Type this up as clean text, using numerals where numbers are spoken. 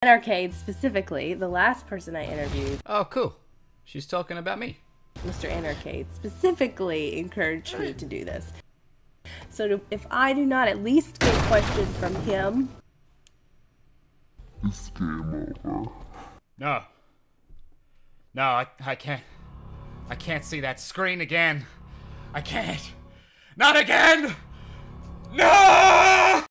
Arcade, specifically, the last person I interviewed, Oh, cool. She's talking about me. Mr. Anarcade, specifically encouraged me to do this. So if I do not at least get a question from him... It's game over. No. No, I can't. I can't see that screen again. I can't. Not again! No!